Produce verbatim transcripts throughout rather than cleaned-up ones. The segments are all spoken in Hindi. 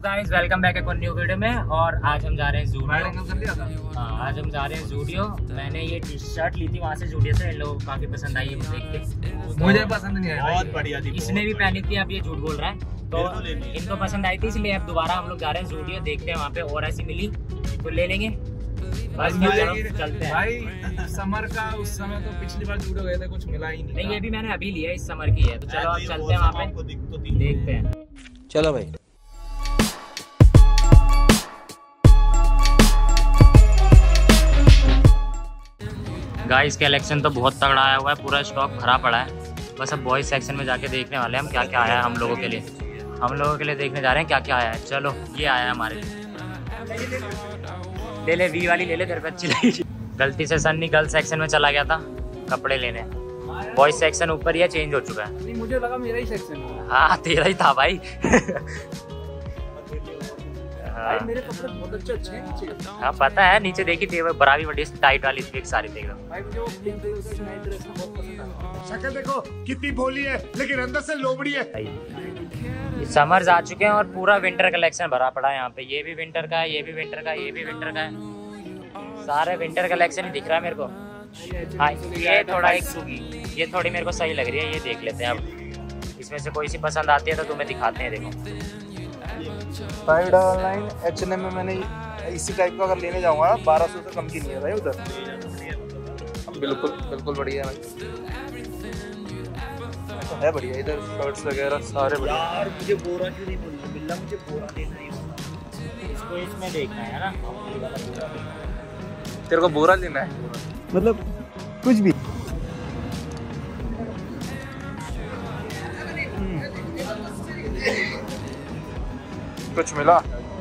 गाइस वेलकम बैक एक न्यू वीडियो में। और आज हम जा रहे हैं ज़ूडियो। हाँ, आज हम जा रहे हैं ज़ूडियो। मैंने ये टी शर्ट ली थी वहाँ से ज़ूडियो से, इन लोगों को काफी पसंद आई है देख के। मुझे पसंद नहीं आई, बहुत बढ़िया थी। इसने भी पहनी थी, अब ये झूठ बोल रहा है। तो इनको पसंद आई थी, इसलिए अब दोबारा हम लोग जा रहे हैं ज़ूडियो। देखते हैं वहाँ पे और ऐसी मिली तो ले लेंगे। बस चलते हैं भाई। समर का उस समय तो पिछली बार ज़ूडियो गए थे, कुछ मिला ही नहीं। नहीं, ये भी मैंने अभी लिया है, इस समर की है। तो चलो अब चलते हैं वहाँ पे, देखते हैं। चलो भाई। गाइस कलेक्शन तो बहुत तगड़ा आया हुआ है, पूरा स्टॉक भरा पड़ा है। बस अब बॉयज सेक्शन में जाके देखने वाले हैं हम क्या क्या आया है हम लोगों के लिए। हम लोगों के लिए देखने जा रहे हैं क्या क्या आया है। चलो ये आया है हमारे लिए। ले ले वी वाली ले ले, तेरे पे अच्छी लगी। गलती से सन्नी गर्ल सेक्शन में चला गया था कपड़े लेने। बॉयज सेक्शन ऊपर ही है, चेंज हो चुका है। नहीं, मुझे लगा मेरा ही सेक्शन है। हाँ तेरा ही था भाई। भाई मेरे कपड़े बहुत अच्छे अच्छे हैं नीचे। हाँ पता है, नीचे देखी थी बराबरी बड़ी टाइट वाली थी, एक सारी थी एकदम। भाई मुझे वो पिंक ड्रेस नाइट ड्रेस में बहुत पसंद आया। शक्ल देखो कितनी भोली है, लेकिन अंदर से लोमड़ी है। समर्स आ चुके हैं और पूरा विंटर कलेक्शन भरा पड़ा है यहाँ पे। ये भी विंटर का है, ये भी विंटर का है, ये भी विंटर का है। सारे विंटर कलेक्शन ही दिख रहा है मेरे को। हाँ ये थोड़ा एक ये थोड़ी मेरे को सही लग रही है, ये देख लेते हैं। अब इसमें से कोई सी पसंद आती है तो तुम्हें दिखाते हैं। देखो five double nine H N M में मैंने इसी टाइप का अगर लेने जाऊंगा बारह सौ से कम की नहीं है भाई उधर। बिल्कुल बिल्कुल बढ़िया है तो है बढ़िया। इधर शर्ट्स वगैरह सारे बढ़िया। यार मुझे बोरा क्यों नहीं मिला, मुझे बोरा लेना है। इसको इसमें देखना है ना, तेरे को बोरा लेना है मतलब कुछ भी। कुछ मिला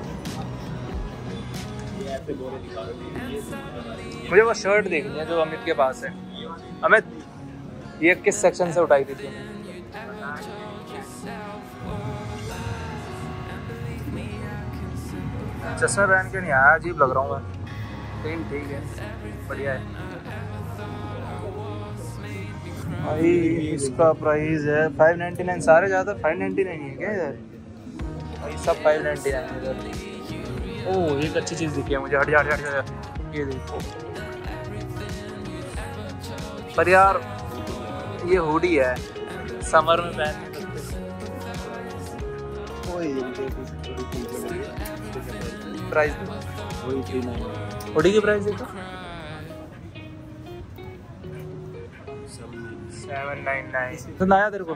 मुझे वो शर्ट देखनी है जो अमित के पास है। अमित ये किस सेक्शन से उठाई थी तूने? चश्मा पहन के नहीं आया, अजीब लग रहा हूँ मैं। लेकिन ठीक है, बढ़िया है भाई। इसका प्राइस है फाइव नाइन्टी नाइन। सारे ज़्यादा फाइव नाइन्टी नाइन है क्या इधर? भाई सब फाइव नाइन्टी नाइन इधर। ओह एक अच्छी चीज़ दिखी है मुझे। हट जा हट जा, ये देखो। पर यार ये हुडी है, समर में पहन प्राइस हुडी की प्राइस देखो सेवन नाइन नाइन। तो नया तेरे को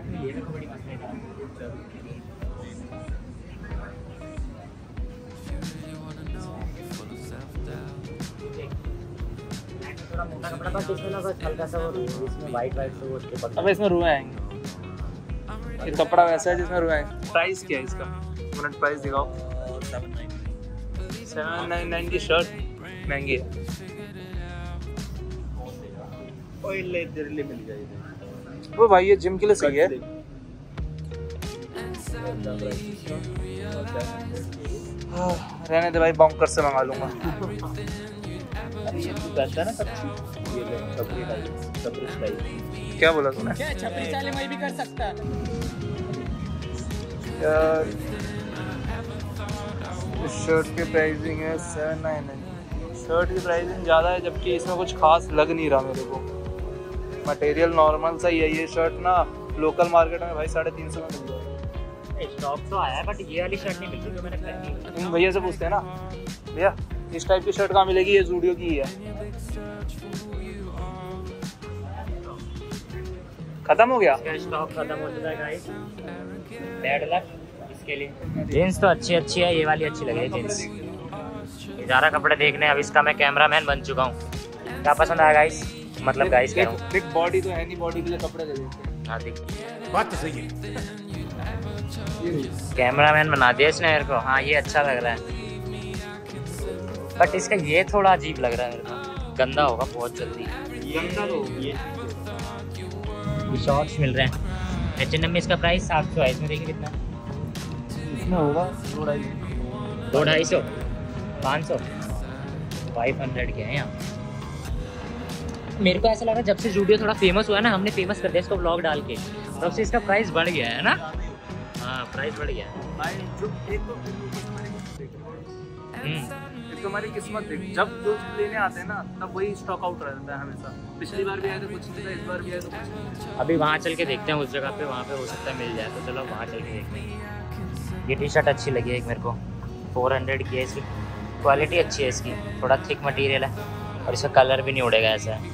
मोटा कपड़ा बस इसमें ना, बस हल्का सा वो इसमें वाइट वाइट से वो उसके पकड़। अब इसमें रुए आएंगे। ये कपड़ा वैसा है जिसमें रुए आएंगे। प्राइस क्या है इसका? मिनट प्राइस दिखाओ। सेवन नाइन नाइन की शर्ट महंगी है। मिल जाएगी वो भाई ये जिम के लिए सही है। रहने दे भाई, बॉन्कर से मंगा लूंगा। ये तू कहता है ना सब ये ले छपरी टाइप छपरी स्टाइल। क्या बोला तूने? क्या छपरी स्टाइल में भी कर सकता है यार। इस शर्ट की प्राइसिंग है सेवन नाइन नाइन। शर्ट की प्राइसिंग ज़्यादा है, जबकि इसमें कुछ खास लग नहीं रहा मेरे को। मटेरियल नॉर्मल सा ही है। ये शर्ट ना लोकल मार्केट में भाई साढ़े तीन सौ में मिल जाएगी। स्टॉक तो आया है, बट ये वाली शर्ट नहीं मिल रही जो मैंने पहनी। इन भैया से पूछते हैं ना, भैया इस टाइप की शर्ट कहाँ मिलेगी? ये ज़ूडियो की ही है। खत्म हो गया, इसका स्टॉक खत्म हो चुका है गाइस। बैड लक इसके लिए। जीन्स तो अच्छी अच्छी है, ये वाली अच्छी लग रही है जीन्स। ज़्यादा कपड़े देखने, अब इसका मैं कैमरामैन बन चुका हूँ। क्या पसंद आया गाइस? मतलब गाइस कह रहा हूँ, बिग बॉडी तो है नहीं, बॉडी के लिए कपड़े दे देते हैं। हाँ देख, बात तो सही है। कैमरामैन बना दिया इसने मेरे को। हाँ ये अच्छा लग रहा है, बट इसका ये थोड़ा अजीब लग रहा है मेरे को। गंदा होगा बहुत जल्दी। गंदा तो ये ये शॉर्ट्स मिल रहे हैं एच एन एम में। इसका प्राइस सात सौ है। इसमें देखिए कितना इसमें होगा दो ढाई दो ढाई सौ पाँच सौ फाइव हंड्रेड के हैं यहाँ। मेरे को ऐसा लगा जब से ज़ूडियो थोड़ा फेमस हुआ है ना, हमने फेमस कर दिया इसको व्लॉग डाल के, तब से इसका प्राइस बढ़ गया है ना। हाँ प्राइस बढ़ गया है। भाई जो एक तो हम्म एक तो हमारी किस्मत देख, जब जो चीज लेने आते हैं ना तब वही स्टॉक आउट रहता है हमेशा। पिछली बार भी आया तो कुछ नहीं था, इस बार भी आया तो कुछ नहीं था। अभी वहाँ चल के देखते हैं उस जगह पे, वहाँ पे हो सकता है मिल जाए, तो चलो वहाँ चल के देखते हैं। ये टी शर्ट अच्छी लगी है एक मेरे को, फोर हंड्रेड की है, इसकी क्वालिटी अच्छी है, इसकी थोड़ा थिक मटेरियल है और इसका कलर भी नहीं उड़ेगा, ऐसा है,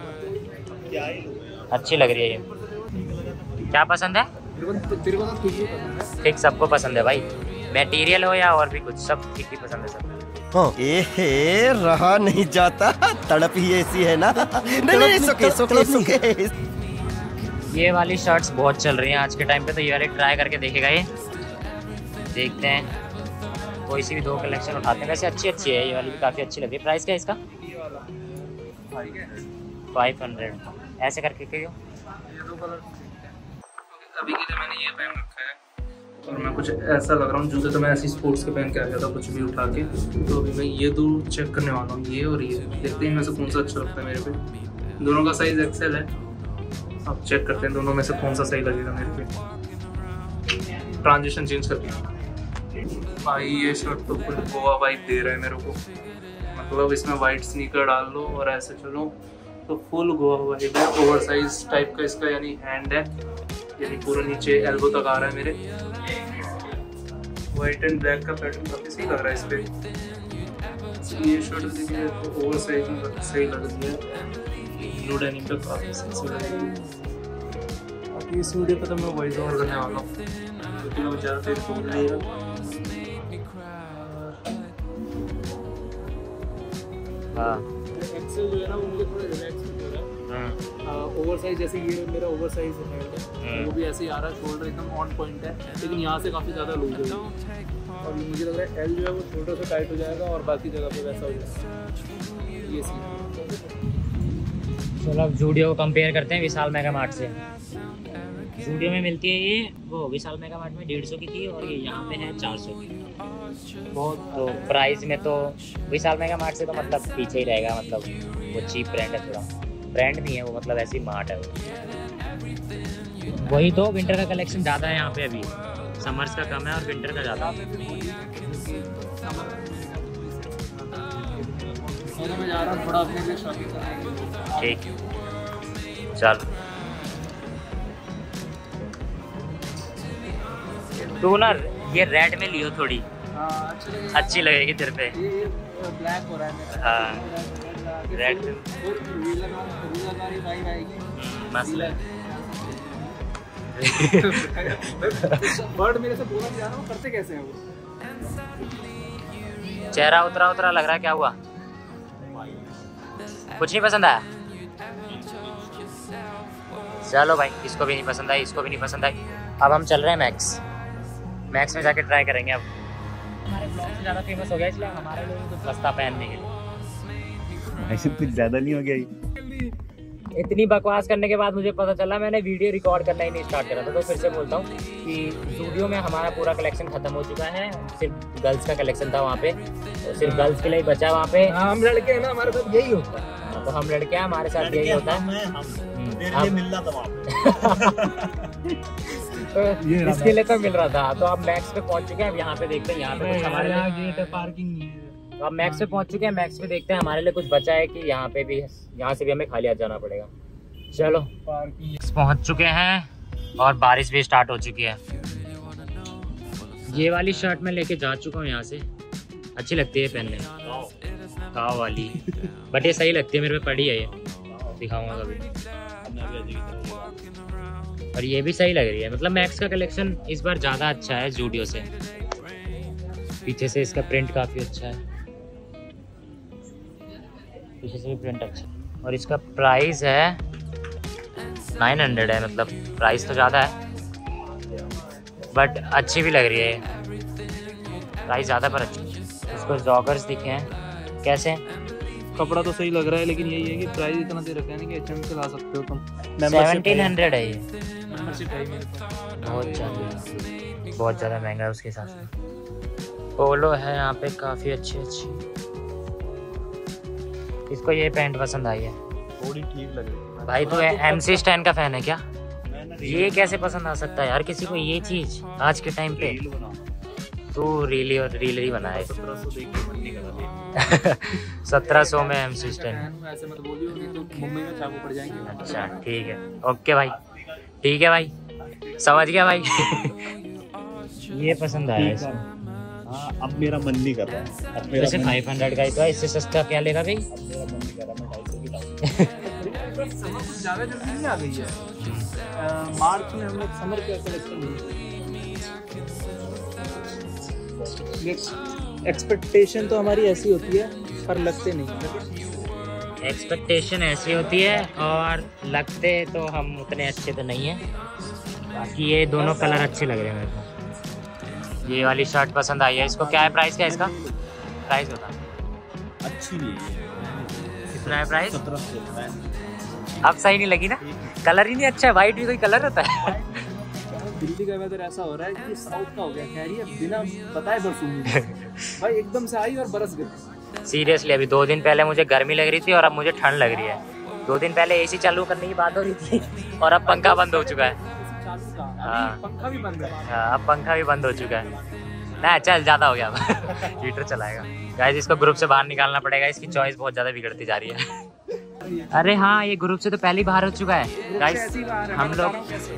अच्छी लग रही है ये। क्या पसंद है? तेरे को तो खुशी पसंद है। ठीक, सबको पसंद है भाई, मटेरियल हो या और भी कुछ, सब ठीक ही पसंद है सब। ए रहा नहीं जाता, तड़प ही ऐसी है ना। नहीं नहीं सुके सुके सुके। ये वाली शर्ट्स बहुत चल रही हैं आज के टाइम पे, तो ये वाली ट्राई करके देखेगा ये, देखते हैं कोई सी भी दो कलेक्शन उठाते हैं। वैसे अच्छी अच्छी है ये वाली भी, काफ़ी अच्छी लग रही है। प्राइस क्या है इसका? फाइव हंड्रेड ऐसे करके क्यों? ये दो कलर अभी के लिए मैंने ये पहन रखा है और मैं कुछ ऐसा लग रहा हूँ, जूते तो मैं ऐसी स्पोर्ट्स के पहन के आ गया था कुछ भी उठा के, तो अभी मैं ये दो चेक करने वाला हूँ, ये और ये, देखते हैं इनमें से कौन सा अच्छा लगता है मेरे पे। दोनों का साइज एक्सेल है, अब चेक करते हैं दोनों में से कौन सा सही लगेगा मेरे पे। ट्रांजिशन चेंज करके भाई ये शर्ट तो फुल गोवा वाइब दे रहा है मेरे को, मतलब इसमें वाइट स्नीकर डाल लो और ऐसे चलो तो फुल गोवा वाइब है। ओवर साइज टाइप का इसका यानी हैंड है, यानी पूरा नीचे एल्बो तक आ रहा है मेरे। व्हाइट एंड ब्लैक का पैटर्न काफी सही लग रहा है इस पे। ये शर्ट देखिए तो ओवर साइज में सही लग रही है, ब्लू डेनिम पे काफी सही लग रही है। बाकी इस वीडियो पे तो मैं वॉइस ओवर करने वाला हूँ क्योंकि मैं ज़्यादा देर बोल नहीं रहा। हाँ एक्सेल जो है ना वो मुझे थोड़ा रिलैक्स हो रहा है। ओवर साइज जैसे ये मेरा ओवर साइज है, वो भी ऐसे ही आ रहा है, शोल्डर एकदम ऑन पॉइंट है, लेकिन यहाँ से काफ़ी ज़्यादा लूज है और ये मुझे लग रहा है एल जो है वो छोटा सा टाइट हो जाएगा और बाकी जगह पे वैसा हो जाएगा। ये सीन चलो अब जूडियो को कंपेयर करते हैं विशाल मेगा मार्ट से। जूडियो में मिलती है ये, वो विशाल मेगा मार्ट में डेढ़ सौ की थी और ये यहाँ पे है चार सौ की। बहुत तो प्राइस में तो विशाल मेगा मार्ट से तो मतलब पीछे ही रहेगा, मतलब वो चीप ब्रांड है, थोड़ा ब्रांड नहीं है वो, मतलब ऐसी मार्ट है वो। वही तो विंटर का कलेक्शन ज़्यादा है यहाँ पे, अभी समर्स का कम है और विंटर का ज़्यादा है। मैं जा रहा हूँ थोड़ा अपने लिए शॉपिंग करने। ठीक चल, तू ना ये रेड में लियो थोड़ी, अच्छी लगेगी तेरे पे। ये ब्लैक हो रहा है। हाँ रेड मस्त है। बर्ड मेरे से बोला जा रहा हूँ, करते कैसे हैं वो? चेहरा उतरा उतरा लग रहा है, क्या हुआ? कुछ नहीं पसंद आया? चलो भाई, इसको भी नहीं पसंद आई, इसको भी नहीं पसंद आई। अब हम चल रहे हैं मैक्स, मैक्स में जाके ट्राई करेंगे। अब हमारे ब्लॉग से ज़्यादा फेमस हो गया, इसलिए हमारे लोगों को सस्ता पहनने के लिए। ऐसे कुछ ज़्यादा नहीं हो गया ये? इतनी बकवास करने के बाद मुझे पता चला मैंने वीडियो रिकॉर्ड करना ही नहीं स्टार्ट करा था, तो फिर से बोलता हूँ कि स्टूडियो में हमारा पूरा कलेक्शन खत्म हो चुका है, सिर्फ गर्ल्स का कलेक्शन था वहाँ पे, तो सिर्फ गर्ल्स के लिए बचा वहाँ पे। हम लड़के हैं ना, हमारे साथ यही होता है। तो हम लड़के हैं, हमारे साथ यही होता है। मिल रहा था वहाँ तो इसके लिए तो मिल रहा था। तो अब मैक्स पे पहुँच चुके हैं, अब यहाँ पे देखते हैं, यहाँ पे कुछ हमारे यहाँ गेट है, पार्किंग नहीं है। तो अब मैक्स पे पहुँच चुके हैं, मैक्स पे देखते हैं हमारे लिए कुछ बचा है कि यहाँ पे भी, यहाँ से भी हमें खाली हाथ जाना पड़ेगा। चलो पहुँच चुके हैं और बारिश भी स्टार्ट हो चुकी है। ये वाली शर्ट मैं लेके जा चुका हूँ यहाँ से, अच्छी लगती है पहनने, गाँव वाली, बट ये सही लगती है मेरे पे, पड़ी है ये, दिखाऊंगा कभी। और ये भी सही लग रही है, मतलब मैक्स का कलेक्शन इस बार ज़्यादा अच्छा है जूडियो से। पीछे से इसका प्रिंट काफ़ी अच्छा है, पीछे से भी प्रिंट अच्छा है। और इसका प्राइस है नाइन हंड्रेड है, मतलब प्राइस तो ज़्यादा है बट अच्छी भी लग रही है, प्राइस ज़्यादा पर अच्छी। इसको जॉगर्स दिखे हैं, कैसे हैं? कपड़ा तो सही लग रहा है, लेकिन यही है कि प्राइस इतना दे रखा है ना कि एच एम से ला सकते हो तुम। सेवनटीन हंड्रेड है ये, मेंबरशिप है मेरे पास। बहुत ज़्यादा बहुत ज़्यादा महंगा है उसके हिसाब से। पोलो है यहाँ पे काफ़ी अच्छी अच्छी। इसको ये पैंट पसंद आई है, थोड़ी ठीक लग रही है भाई। तू एमसी स्टैन का फैन है क्या? ये कैसे पसंद आ सकता है यार किसी को ये चीज़ आज के टाइम पे? तू रीली और रीलर ही बनाए। सत्रह सौ देख के मन नहीं करा। सत्रह सौ में एम सिक्सटीन। ऐसे मत बोलियो नहीं तो मुंबई में चाकू पड़ जाएंगे। अच्छा ठीक है, ओके भाई, ठीक है भाई, समझ गया भाई। ये पसंद आया इसको। हाँ, अब मेरा मन नहीं कर रहा है। अब मेरा वैसे मन- फाइव हंड्रेड का ही तो है, इससे सस्ता क्या लेगा भाई? अब मेरा मन नहीं कर रहा, मैं ढाई सौ की लाऊं। समर कुछ ज़्यादा जल्दी नहीं आ गई है। अ, मार्च में हम लोग समर का कलेक्शन एक्सपेक्टेशन तो हमारी ऐसी होती है पर लगते नहीं। एक्सपेक्टेशन ऐसी होती है और लगते तो हम उतने अच्छे तो नहीं हैं। बाकी ये दोनों कलर अच्छे लग रहे हैं मेरे को। ये वाली शर्ट पसंद आई है इसको। क्या है प्राइस, क्या है इसका प्राइस बता? अच्छी नहीं है। कितना है प्राइस? सत्रह सौ। अब सही नहीं लगी ना, कलर ही नहीं अच्छा है। वाइट भी कोई कलर होता है? दिल्ली का वेदर ऐसा हो रहा है कि साउथ का हो गया, कह रही है बिना बताए बरसूंगी। भाई एकदम से आई और बरस गई। सीरियसली अभी दो दिन पहले मुझे गर्मी लग रही थी और अब मुझे ठंड लग रही है। दो दिन पहले एसी चालू करने की बात हो रही थी और अब पंखा बंद हो चुका है। हाँ। पंखा भी बंद है। हाँ, अब पंखा भी बंद हो चुका है ना। चल ज़्यादा हो गया अब। हीटर चलाएगा। गाइस इसको ग्रुप से बाहर निकालना पड़ेगा, इसकी चॉइस बहुत ज़्यादा बिगड़ती जा रही है। अरे हाँ, ये ग्रुप से तो पहले ही बाहर हो चुका है गाइस। हम लोग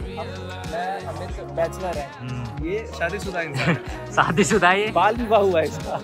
बैचलर है, ये शादीशुदा इंसान है। शादीशुदा है ये। बाल विवाह हुआ है इसका।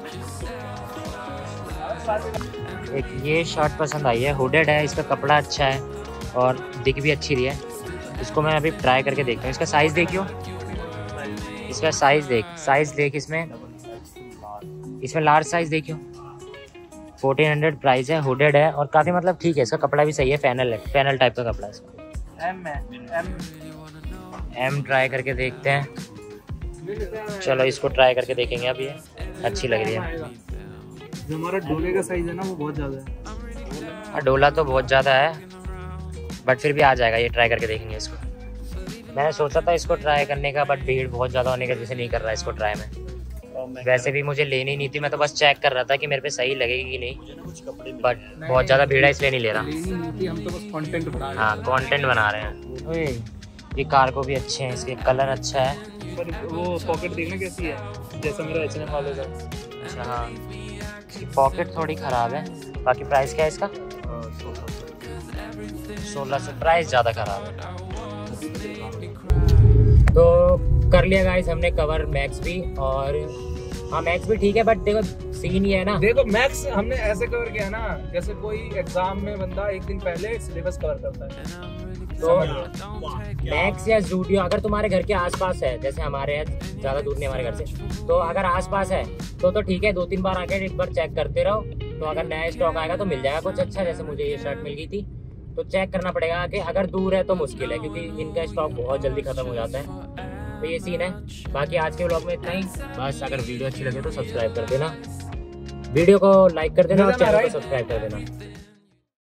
एक ये शर्ट पसंद आई है, हुडेड है, इसका कपड़ा अच्छा है और दिख भी अच्छी रही है। इसको मैं अभी ट्राई करके देखता हूँ। इसका साइज़ देखियो, इसका साइज़ देख, साइज़ देख, इसमें इसमें लार्ज साइज़ देखियो। फोर्टीन हंड्रेड प्राइस है, हुडेड है और काफ़ी मतलब ठीक है। इसका कपड़ा भी सही है, फैनल है, फैनल टाइप का कपड़ा है इसका। एम है, एम एम ट्राई करके देखते हैं। चलो इसको ट्राई करके देखेंगे। अब ये अच्छी लग रही है। जो हमारा डोले का साइज है ना वो बहुत ज़्यादा है। हाँ, डोला तो बहुत ज़्यादा है बट फिर भी आ जाएगा। ये ट्राई करके देखेंगे इसको। मैंने सोचा था इसको ट्राई करने का बट भीड़ बहुत ज़्यादा होने की वजह से नहीं कर रहा इसको ट्राई में। वैसे भी मुझे लेनी नहीं थी, मैं तो बस चेक कर रहा था कि मेरे पे सही लगेगी कि नहीं, बट बहुत ज़्यादा भीड़ है इसलिए नहीं ले रहा। लेनी नहीं थी, हम तो बस कंटेंट बना रहे हैं। हाँ, कंटेंट बना रहे हैं। ओए, ये कार्गो भी अच्छे हैं, इसके कलर अच्छा है। पर वो पॉकेट देखना कैसी है, जैसा मेरा एच एन एम वाले का। अच्छा हाँ, इसकी पॉकेट थोड़ी ख़राब है। बाकी प्राइस क्या है इसका? सोलह सौ। प्राइस ज़्यादा ख़राब है। तो कर लिया गाइस हमने कवर मैक्स भी, और हाँ मैक्स भी ठीक है बट देखो सीन ये है ना। देखो मैक्स हमने ऐसे कवर किया ना जैसे कोई एग्जाम में बंदा एक दिन पहले सिलेबस कवर करता है। तो मैक्स या जूडियो अगर तुम्हारे घर के आसपास है, जैसे हमारे यहाँ ज़्यादा दूर नहीं हमारे घर से, तो अगर आसपास है तो तो ठीक है, दो तीन बार आके एक बार चेक करते रहो। तो अगर नया स्टॉक आएगा तो मिल जाएगा कुछ अच्छा। जैसे मुझे ये शर्ट मिल गई थी, तो चेक करना पड़ेगा कि अगर दूर है तो मुश्किल है क्योंकि इनका स्टॉक बहुत जल्दी खत्म हो जाता है। तो ये सीन है। बाकी आज के व्लॉग में इतना ही। बस अगर वीडियो अच्छी लगे तो सब्सक्राइब कर देना, वीडियो को लाइक कर देना और चैनल को सब्सक्राइब कर देना।